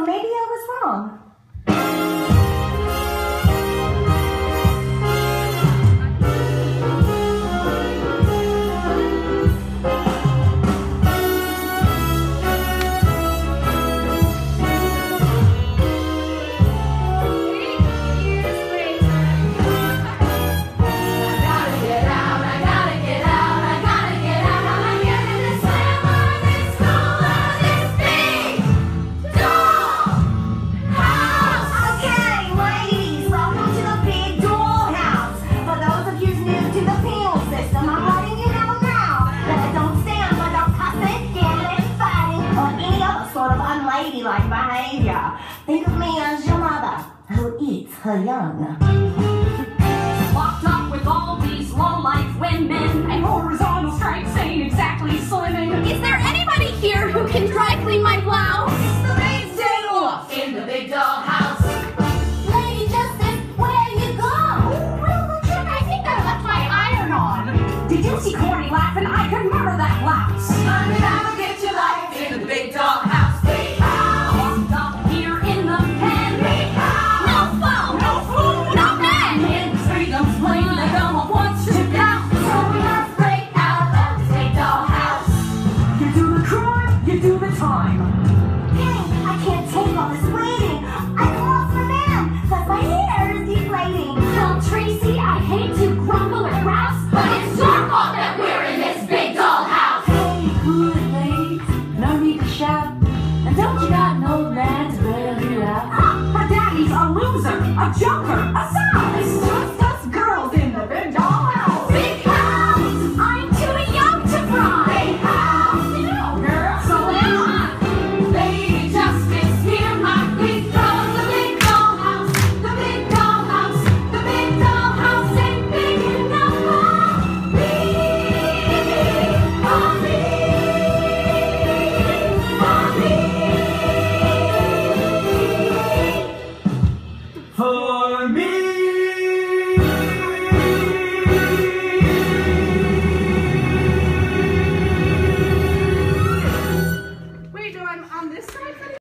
maybe I was wrong. Unladylike behavior. Think of me as your mother, who eats her young. Locked up with all these low-life women, and horizontal stripes ain't exactly slimming. Is there anybody here who can dry clean my blouse? The maid's day off in the big doll house. Lady Justice, where you go? Well, the chick, I think I left my iron on. Did you see Corny laughing? I could remember that blouse. I'm gonna get your life in the big doll house. Don't you got no man to bail you out? Her daddy's a loser, a joker,